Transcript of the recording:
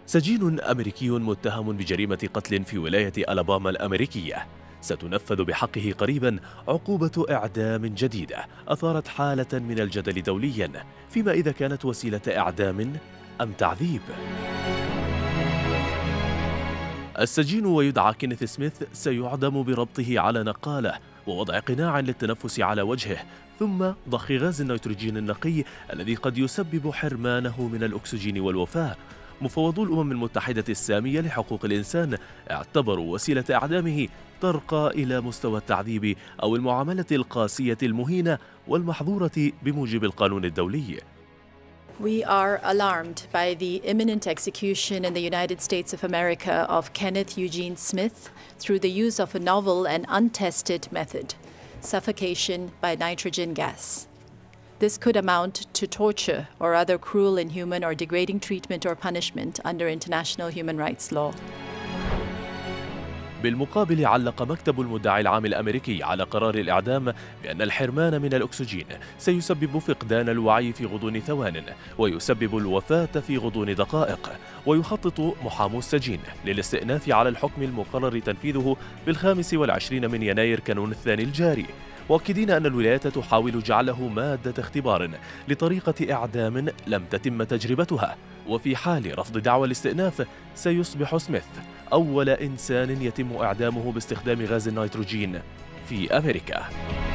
سجين أمريكي متهم بجريمة قتل في ولاية ألاباما الأمريكية ستنفذ بحقه قريبا عقوبة إعدام جديدة أثارت حالة من الجدل دوليا، فيما إذا كانت وسيلة إعدام أم تعذيب. السجين ويدعى كينيث سميث سيعدم بربطه على نقالة ووضع قناع للتنفس على وجهه، ثم ضخ غاز النيتروجين النقي الذي قد يسبب حرمانه من الأكسجين والوفاة. مفوضو الأمم المتحدة السامية لحقوق الإنسان اعتبروا وسيلة إعدامه ترقى إلى مستوى التعذيب أو المعاملة القاسية المهينة والمحظورة بموجب القانون الدولي. We are alarmed by the imminent execution in the United States of America of Kenneth Eugene Smith through the use of a novel and untested method, suffocation by nitrogen gas. This could amount to torture or other cruel, inhuman, or degrading treatment or punishment under international human rights law. بالمقابل علق مكتب المدعي العام الأمريكي على قرار الإعدام بأن الحرمان من الأكسجين سيسبب فقدان الوعي في غضون ثوان ويسبب الوفاة في غضون دقائق. ويخطط محامو السجين للاستئناف على الحكم المقرر تنفيذه في 25 من يناير كانون الثاني الجاري، مؤكدين أن الولايات تحاول جعله مادة اختبار لطريقة إعدام لم تتم تجربتها. وفي حال رفض دعوى الاستئناف سيصبح سميث أول إنسان يتم إعدامه باستخدام غاز النيتروجين في أمريكا.